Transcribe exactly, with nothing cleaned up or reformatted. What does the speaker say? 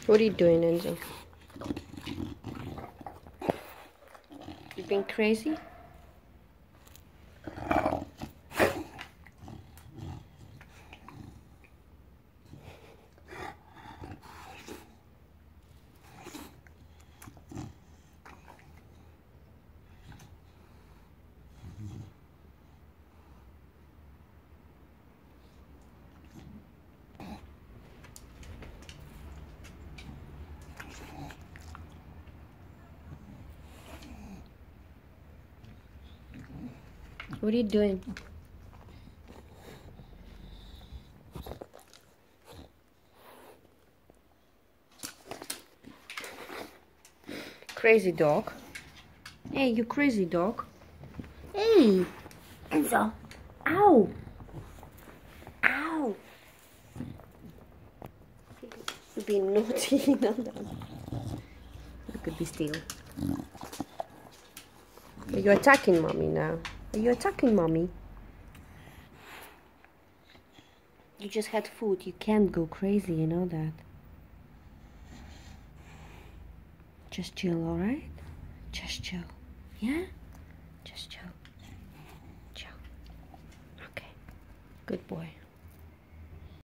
What are you doing, Enzo? You being crazy? What are you doing? Crazy dog. Hey, you crazy dog. Hey, Enzo. Ow. Ow. You're being naughty, you know that. You could be still. Are you attacking mommy now? Are you attacking mommy? You just had food. You can't go crazy, you know that. Just chill, alright? Just chill. Yeah? Just chill. Chill. Okay. Good boy.